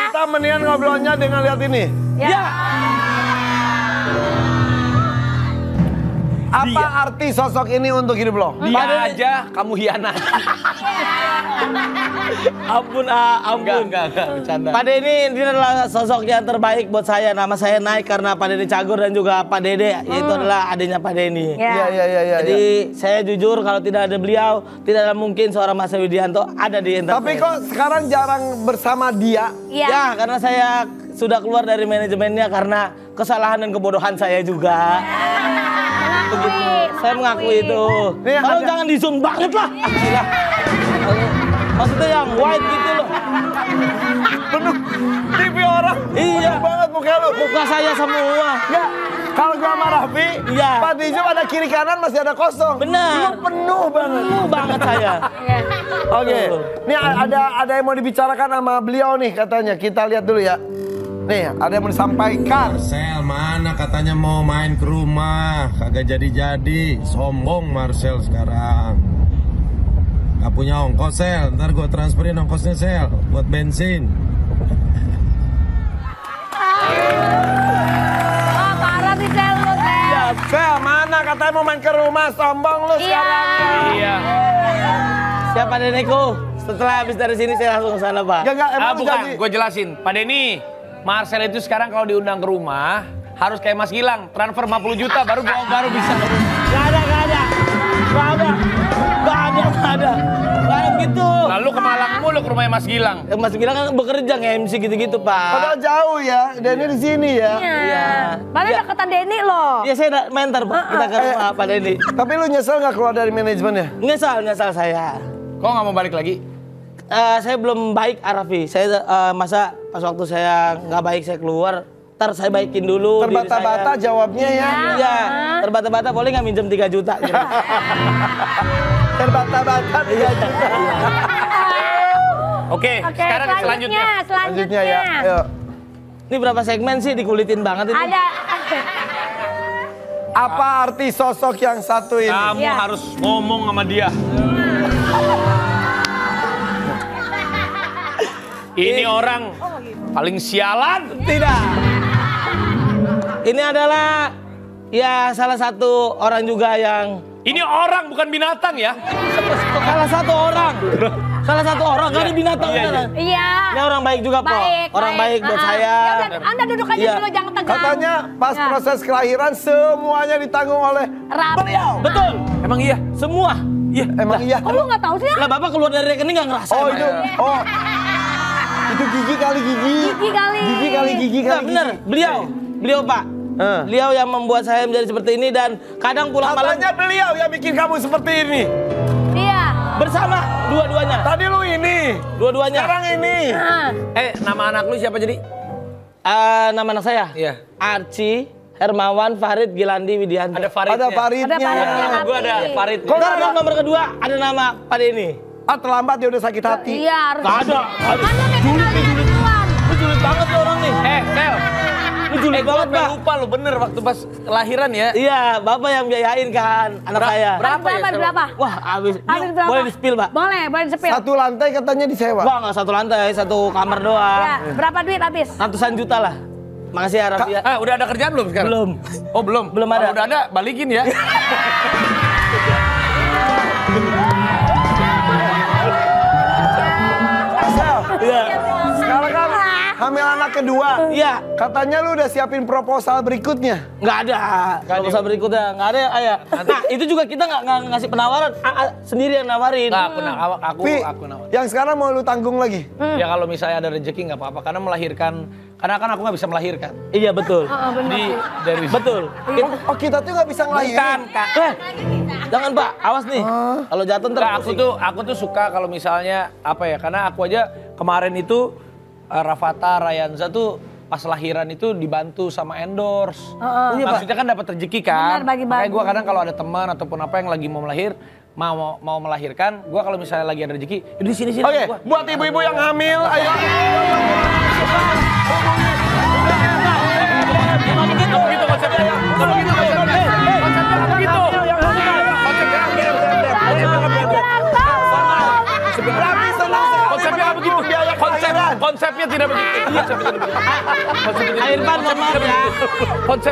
Kita mendingan ngobrolnya dengan lihat ini. Ya. Apa arti sosok ini untuk hidup lo? Dia aja kamu hianat. Ampun, ampun. Enggak, bercanda. Pak Denny ini adalah sosok yang terbaik buat saya. Nama saya naik karena Pak Denny Cagur dan juga Pak Dede, yaitu adalah adiknya Pak Denny. Iya. Jadi saya jujur kalau tidak ada beliau, tidak ada mungkin seorang Mas Widianto ada di Enterprise. Tapi kok sekarang jarang bersama dia? Ya, karena saya sudah keluar dari manajemennya karena kesalahan dan kebodohan saya juga. Begitu. Saya mengakui itu. Kalau jangan di zoom banget lah. Gila. Maksudnya yang white gitu loh. Penuh TV orang. Iya. Penuh banget muka lu. Muka saya semua. Enggak. Kalau gua sama Raffi, iya. Pak Dijum ada kiri kanan masih ada kosong. Benar. Lu penuh banget. Penuh banget saya. Oke. Ini ada yang mau dibicarakan sama beliau nih katanya. Kita lihat dulu ya. Nih, ada yang mau disampaikan. Marcel mana katanya mau main ke rumah, kagak jadi-jadi. Sombong Marcel sekarang. Gak punya ongkos, Sel. Ntar gue transferin ongkosnya, Sel, buat bensin. Oh, parah nih Sel lu, Sel. Sel, mana katanya mau main ke rumah, sombong lu sekarang. Iya. Siapa Deneko? Setelah habis dari sini saya langsung ke sana, Pak. Enggak, emang Bukan, gue jelasin. Pak Denny, Marcel itu sekarang kalau diundang ke rumah harus kayak Mas Gilang, transfer 50 juta baru bisa. Gak ada gitu. Lalu ke Malang mulu ke rumahnya Mas Gilang. Mas Gilang kan bekerja nge-MC gitu-gitu, Pak. Padahal jauh ya, Denny di sini ya. Iya. Padahal deketan Denny loh. Iya, saya main ntar, Pak. Kita ke rumah Pak Denny. Tapi lu nyesel nggak keluar dari manajemennya? Nyesal saya. Kok nggak mau balik lagi? Saya belum baik, Arafi. Saya masa pas waktu saya nggak baik saya keluar, ntar saya baikin dulu. Terbata-bata jawabnya ya. Iya, terbata-bata boleh nggak minjem 3 juta? Gitu. Terbata-bata 3 juta. Oke, sekarang selanjutnya. Selanjutnya ya. Ayo. Ini berapa segmen sih dikulitin banget ini? Ada. Apa arti sosok yang satu ini? Kamu harus ngomong sama dia. Ini orang paling sialan. Tidak. Ini adalah ya salah satu orang juga yang... Ini orang bukan binatang ya. Salah satu orang. Salah satu orang, gak ada binatang. Iya. Ini orang baik juga, Pak. Orang baik buat saya. Ya udah, Anda duduk aja dulu, jangan tegang. Katanya pas proses kelahiran semuanya ditanggung oleh beliau. Betul. Emang iya? Semua. Iya, emang iya. Kok lu nggak tahu sih? Lah Bapak keluar dari rekening nggak ngerasa. Oh itu, itu gigi kali gigi. Gigi kali. Gigi kali gigi kali. Bener, beliau Pak. Beliau yang membuat saya menjadi seperti ini dan kadang pulang malam. Katanya beliau yang bikin kamu seperti ini. Iya. Bersama dua-duanya. Tadi lu ini. Dua-duanya. Sekarang ini. Nama anak lu siapa jadi? Nama anak saya? Iya. Archie, Hermawan, Farid, Gilandi, Widianto. Ada Faridnya. Ada Faridnya. Ada Faridnya. Gue ada Farid. Kok Ntar nomor kedua ada nama Pak Denny. terlambat dia udah sakit hati. Iya harus. Gak ada. Anda kenalnya duluan. Lu julid banget lu orang nih. Sel. Lu julid banget, Pak. Lupa lu bener waktu pas lahiran ya. Iya, Bapak yang biayain kan anak saya. Berapa? Wah, habis Berapa? boleh di-spill, Pak? Boleh di-spill. Satu lantai katanya disewa. Wah, nggak satu lantai, satu kamar doang. Ya, berapa duit habis? Ratusan juta lah. Makasih ya, Raffi. Udah ada kerjaan belum sekarang? Belum. Oh, belum. Belum ada. Kalau udah ada, balikin ya. Iya. Sekarang kan hamil anak kedua. Iya. Katanya lu udah siapin proposal berikutnya. Nggak ada. Kalau usah berikutnya nggak ada ya, Ayah. Nah, itu juga kita nggak ngasih penawaran. Sendiri yang nawarin. Nah, aku nawarin. Yang sekarang mau lu tanggung lagi. Ya kalau misalnya ada rezeki nggak apa-apa, karena melahirkan, karena kan aku nggak bisa melahirkan. Iya betul. Jadi dari Betul. Oh kita tuh nggak bisa ngelahirin. Jangan Pak, awas nih. Kalau jatuh ntar aku tuh suka kalau misalnya apa ya, karena aku aja kemarin itu Rafatha Rayanza tuh pas lahiran itu dibantu sama endorse. Maksudnya kan dapat rezeki kan. Benar, bagi-bagi. Makanya gue kadang kalau ada teman ataupun apa yang lagi mau melahirkan, gue kalau misalnya lagi ada rezeki, di sini. Oke, buat ibu-ibu yang hamil, ayo. Begitu konsepnya. Konsepnya nggak begitu. Konsepnya begitu. Konsepnya tidak begitu. Irfan, mohon maaf ya. Konsep